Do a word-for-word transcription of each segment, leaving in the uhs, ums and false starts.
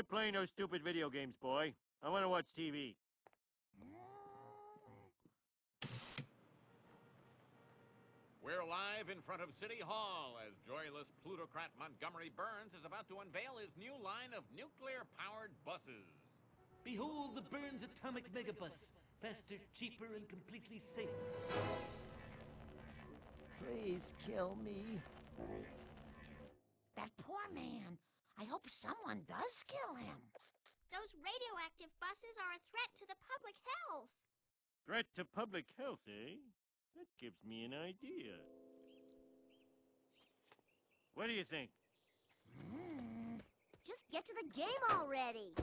Quit playing those stupid video games, boy. I want to watch T V. We're live in front of City Hall as joyless plutocrat Montgomery Burns is about to unveil his new line of nuclear-powered buses. Behold the Burns Atomic Megabus. Faster, cheaper, and completely safe. Please kill me. That poor man. I hope someone does kill him. Those radioactive buses are a threat to the public health. Threat to public health, eh? That gives me an idea. What do you think? Mm. Just get to the game already.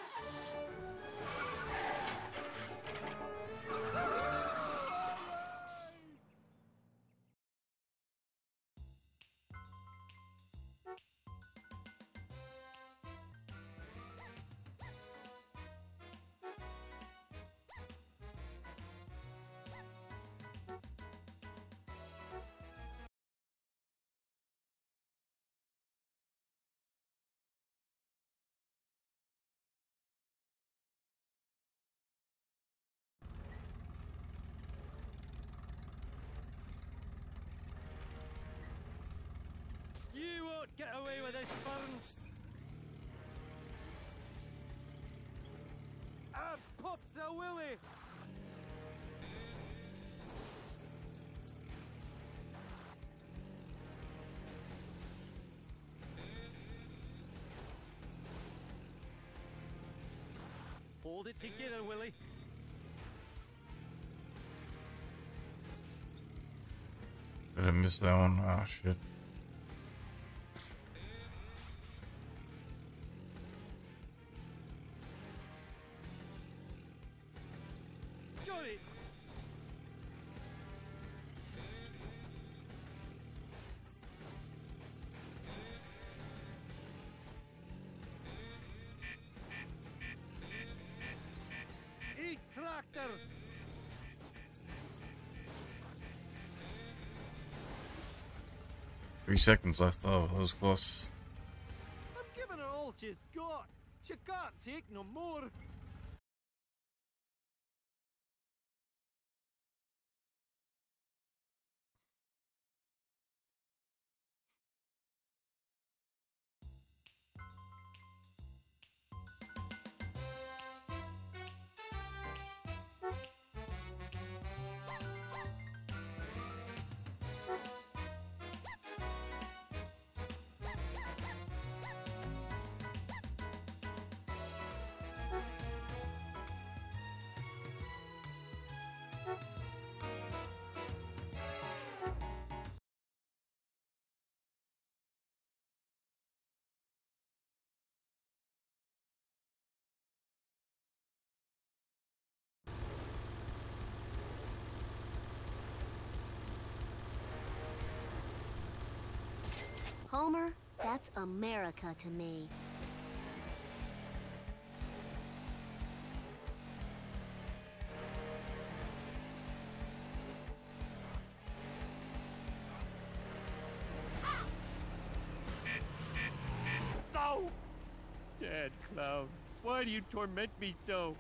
You won't get away with this, Burns! I've popped a willy! Hold it together, Willie. Did I miss that one? Oh shit. Got it! Eat tractor! Three seconds left. Oh, that was close. I'm giving her all she's got. She can't take no more. Homer, that's America to me. No! Dad Clown, why do you torment me so?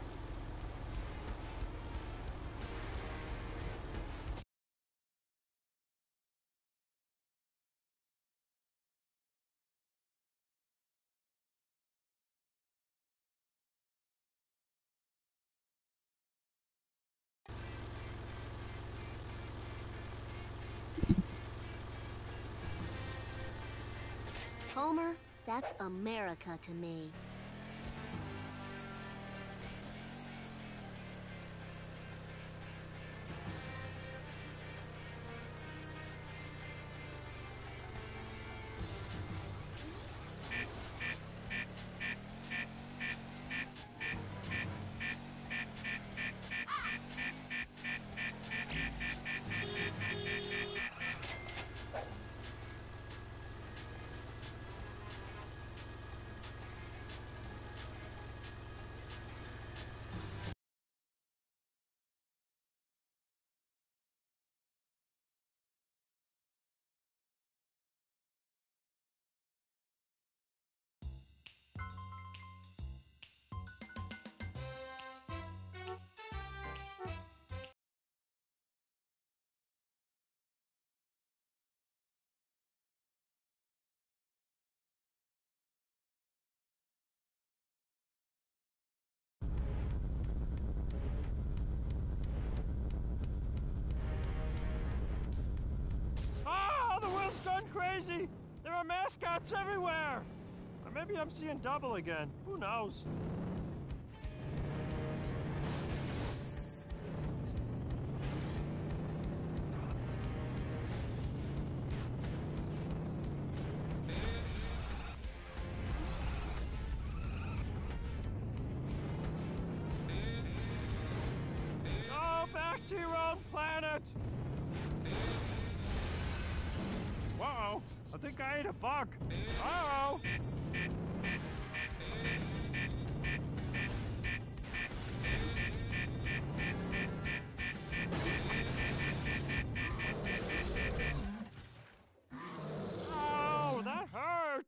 Homer, that's America to me. gone crazy? There are mascots everywhere! Or maybe I'm seeing double again. Who knows? Go back to your own planet! Uh-oh, I think I ate a bug. Uh-oh! Oh, that hurt!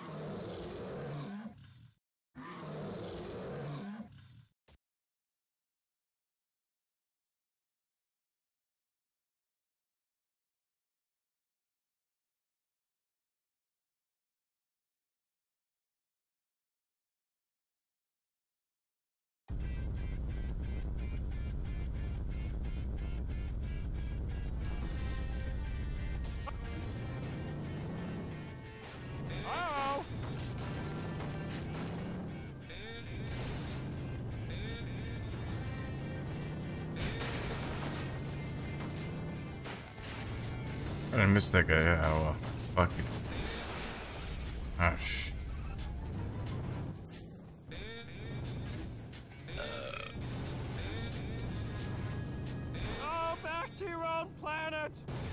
Uh-oh! I didn't miss that guy. Yeah, oh well. Fuck it. Ah, sh. Go back to your own planet!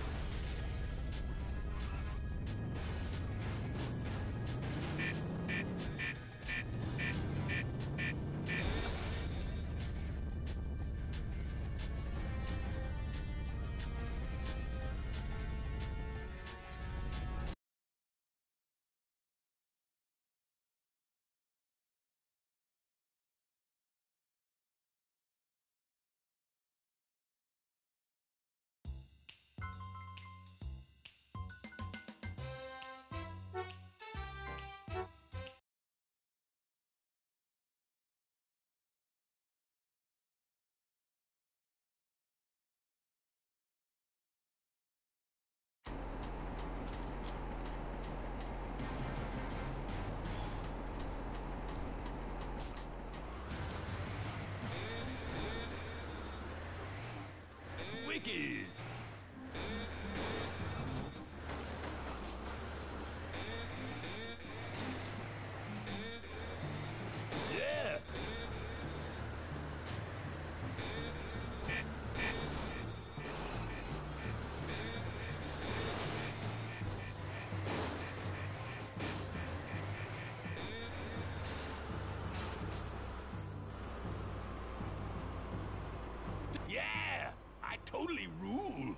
Wicked! Yeah! Yeah! I totally rule!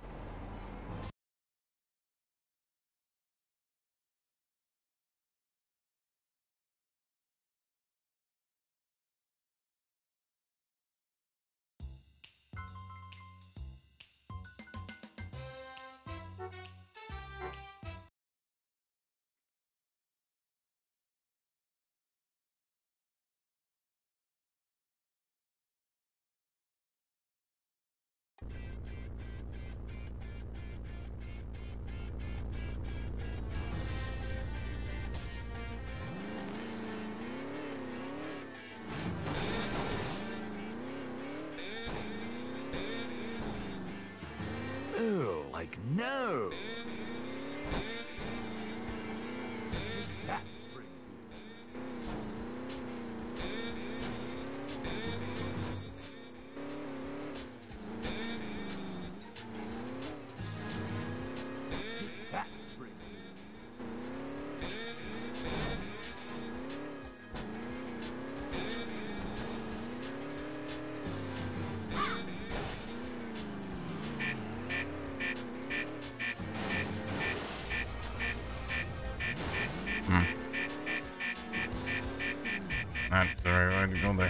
Ooh, like no! That's Springfield. That's Springfield. Hmm. Not the right way to go there.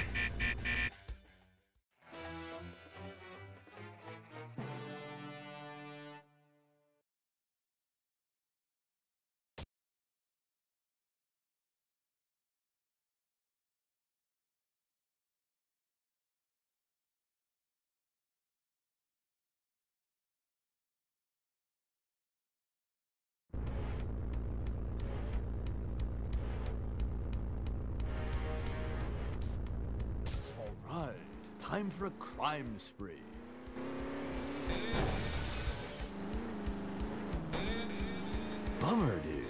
time for a crime spree. Bummer, dude.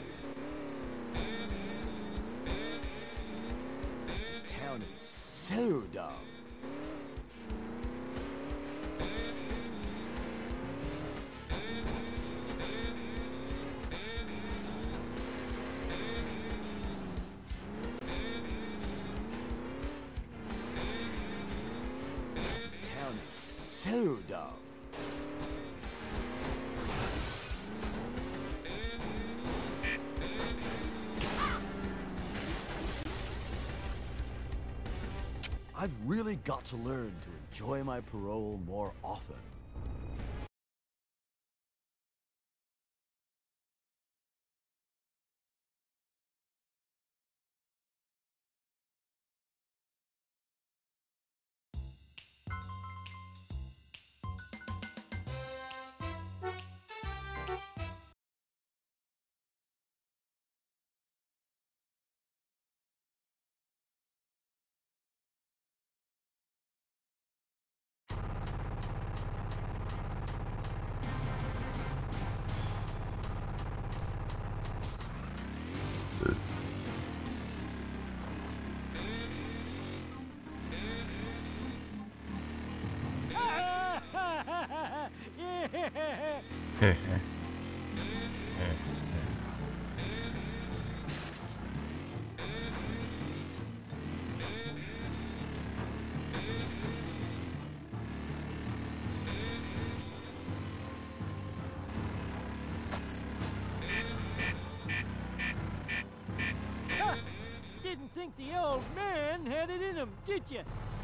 This town is so dumb. This town is so dumb. I've really got to learn to enjoy my parole more often. Didn't think the old man had it in him, did you?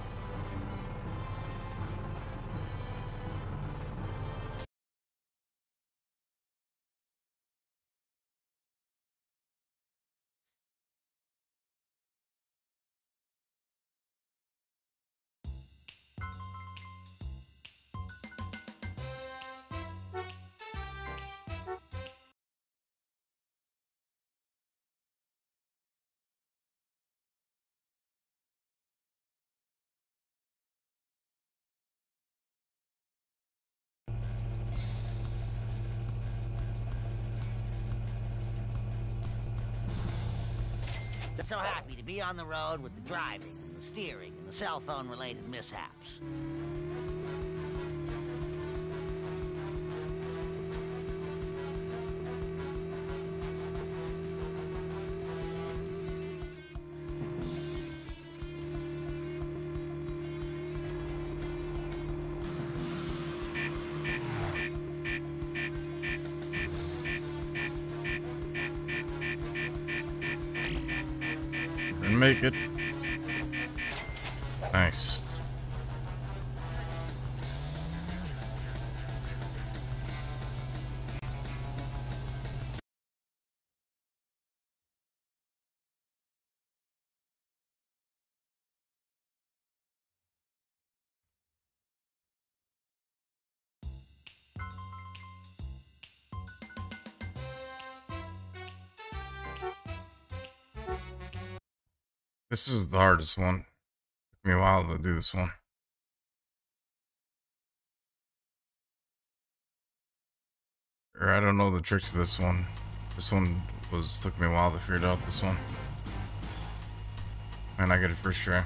So happy to be on the road with the driving, and the steering, and the cell phone-related mishaps. Make it. Nice. This is the hardest one. Took me a while to do this one. Or I don't know the tricks of this one. This one was took me a while to figure out this one. And I get it first try.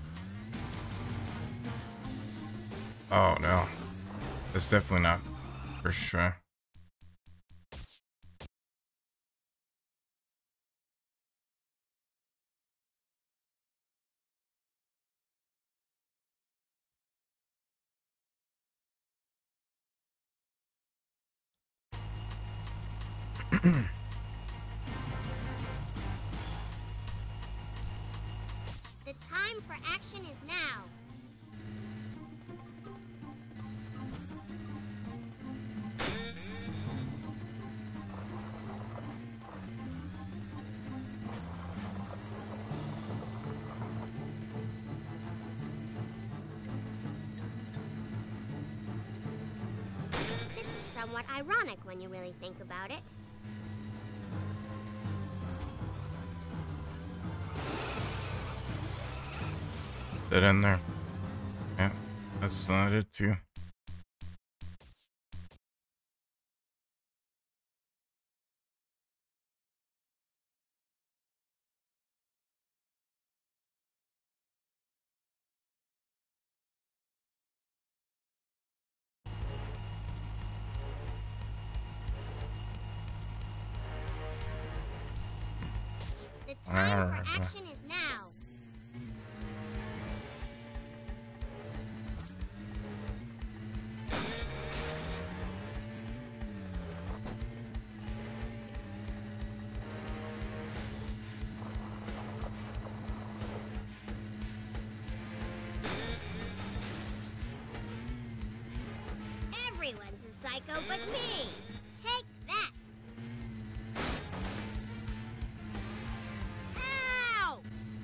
Oh no. It's definitely not first try. The time for action is now. This is somewhat ironic when you really think about it. That in there. Yeah. That's not it too. The time Alright, for well. action is now. Everyone's a psycho but me. Take that. Ow!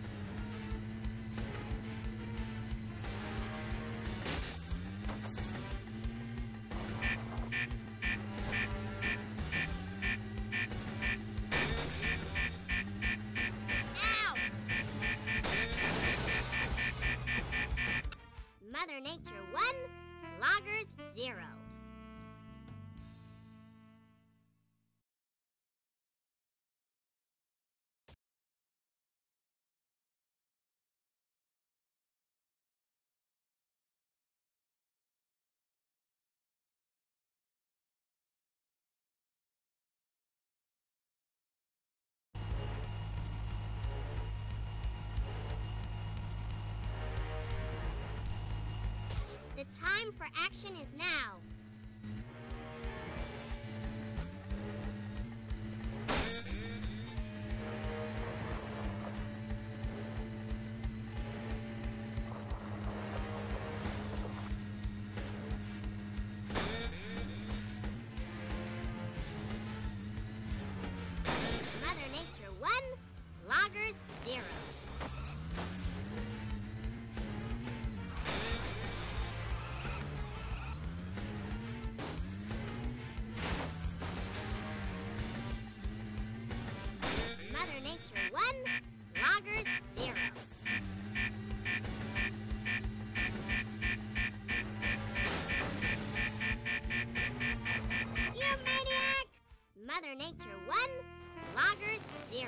Ow! Mother Nature one, loggers zero. The time for action is now. Mother Nature one, loggers zero. Mother Nature one, loggers zero. You maniac! Mother Nature one, loggers zero.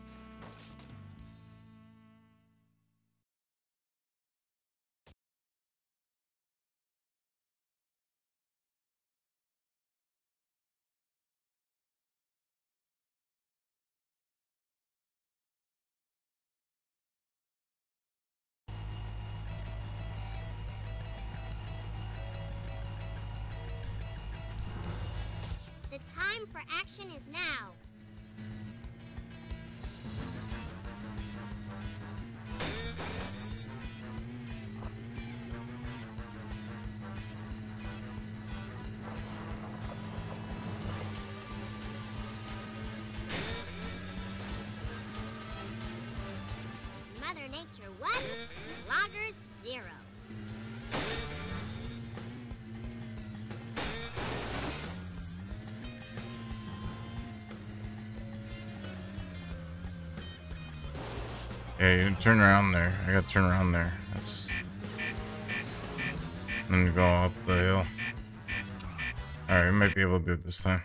The time for action is now. Mother Nature one, loggers zero. Yeah, you turn around there. I gotta turn around there. That's. Then go up the hill. Alright, we might be able to do it this time.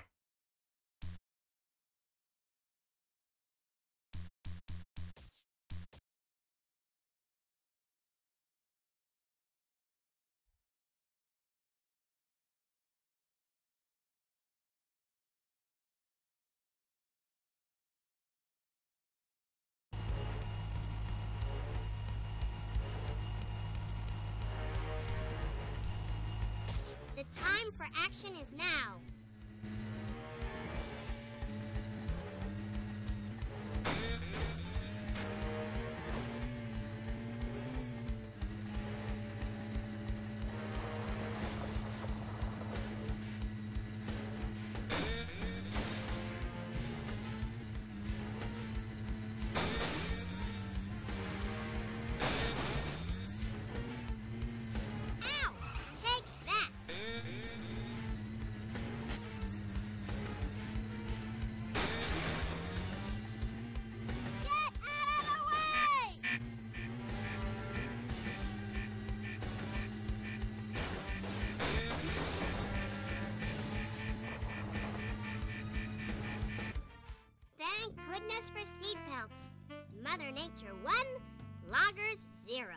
The time for action is now. Ow! Take that! goodness for seed pelts. Mother Nature one, loggers zero.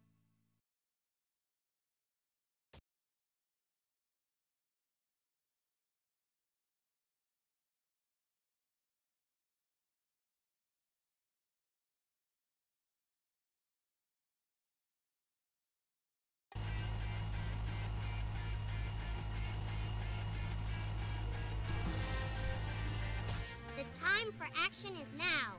The time for action is now.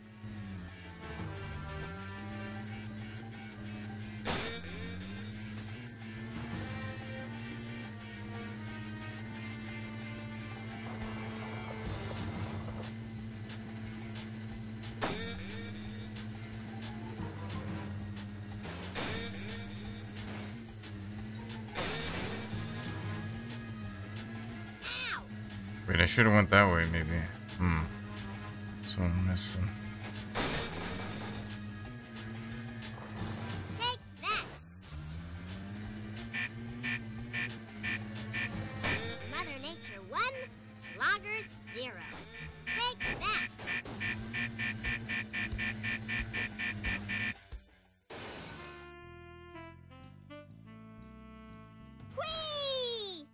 Ow! Wait, I should have went that way, maybe. Hmm. So I'm missing. Take that! Mother Nature one, loggers zero. Take that! Whee!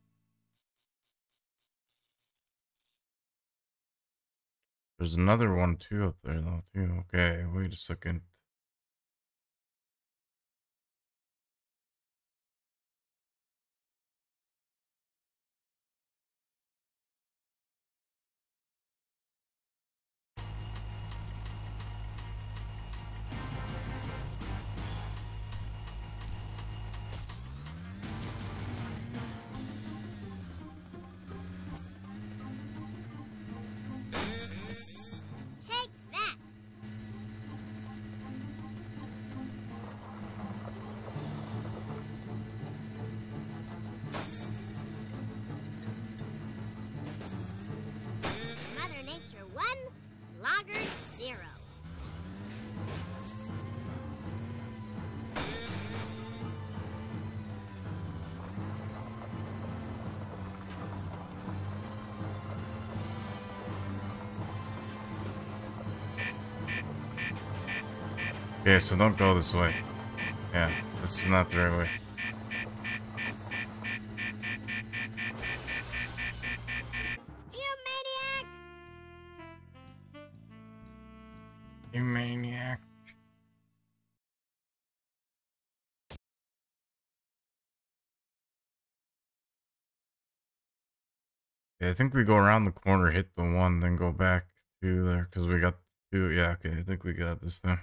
There's another one too up there though too. Okay, wait a second. Take that! Mother Nature one, loggers zero. Okay, so don't go this way. Yeah, this is not the right way. You maniac! You maniac. Yeah, I think we go around the corner, hit the one, then go back to there because we got two. Yeah, okay, I think we got this time.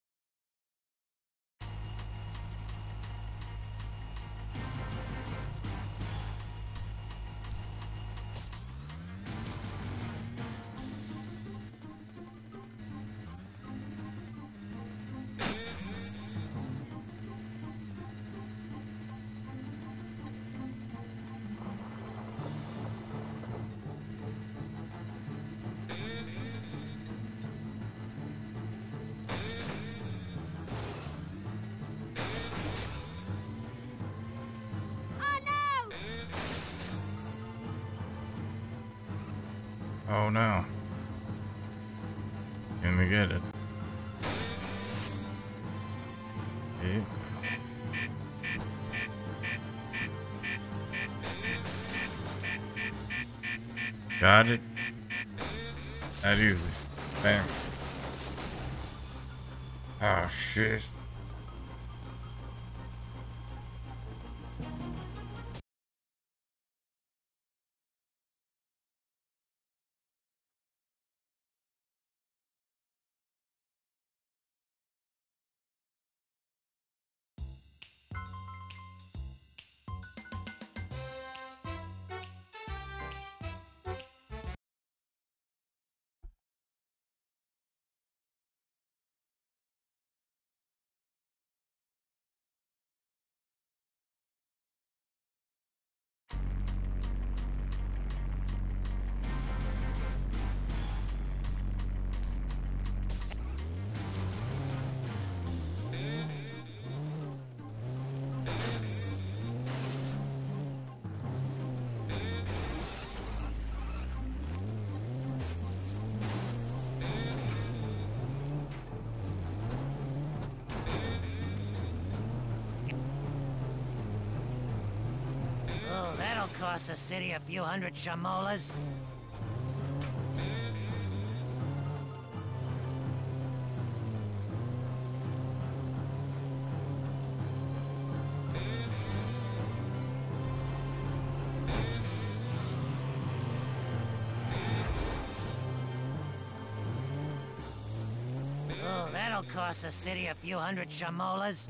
Oh no! Oh no. Can we get it? Okay. Got it. That easy. Bam. Oh shit. that'll cost the city a few hundred shamolas. Oh, that'll cost the city a few hundred shamolas.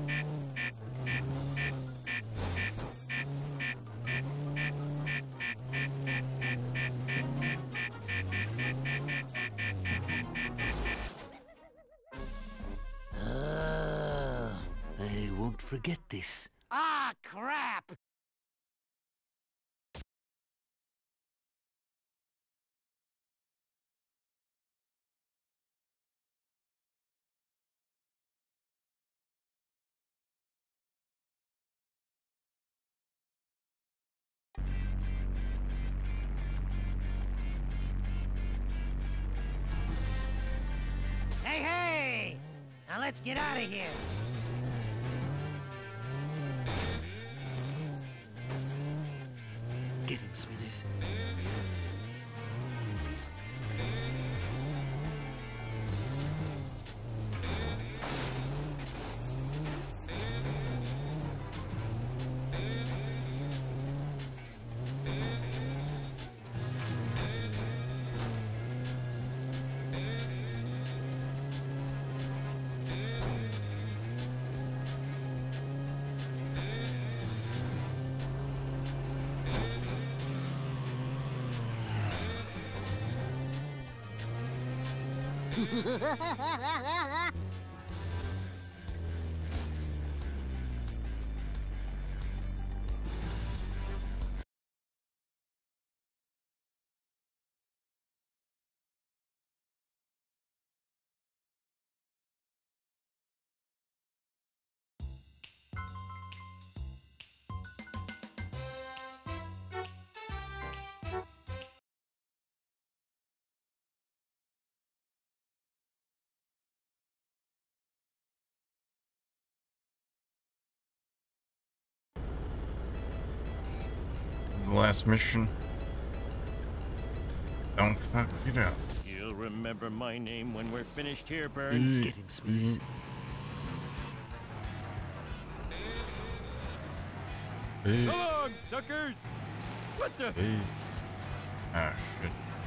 I won't forget this. Ah, crap! Hey, hey! Now let's get out of here. Get him, Smithers. This is the last mission. Don't fuck it up. You'll remember my name when we're finished here, Burns. Get him, Smithers. Hey, Come on, suckers! What the? hey. Ah, shit.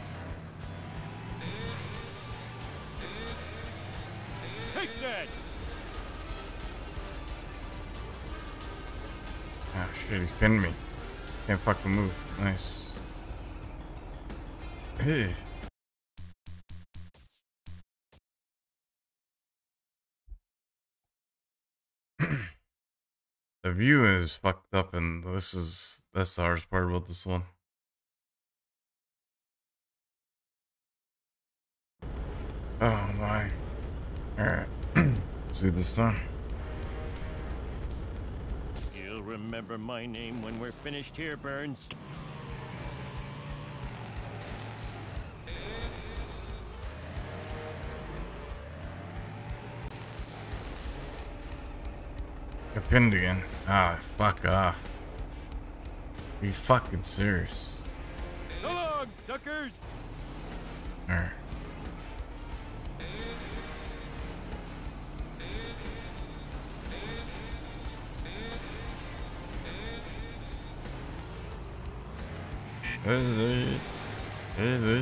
Take that! Ah, shit, he's pinned me. Can't fucking move. Nice. Hey. The view is fucked up, and this is that's the hardest part about this one. Oh my. Alright. See this time. You'll remember my name when we're finished here, Burns. Got pinned again. Ah, fuck off. Are you fucking serious? So long, suckers! Alright. Hey, hey, hey.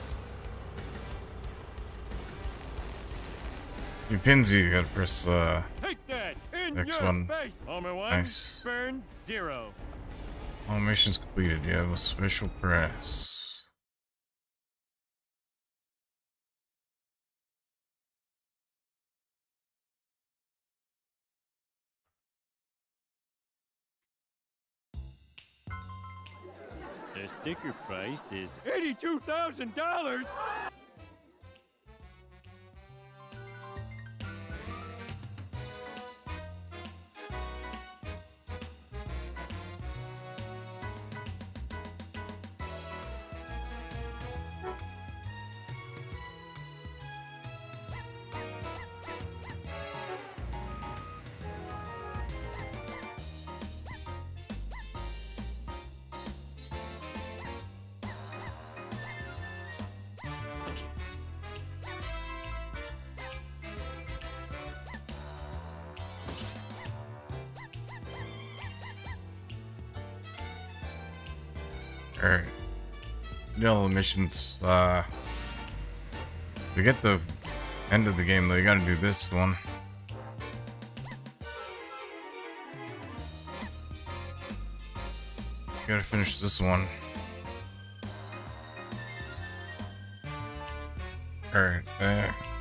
If he pins you, you gotta press uh Take that! In Next your one. face! Homer one, Nice. Burn zero. all missions completed. You have a special press. The sticker price is eighty-two thousand dollars! Alright. You know, the missions, uh... to get the end of the game, though, you gotta do this one. You gotta finish this one. Alright, uh...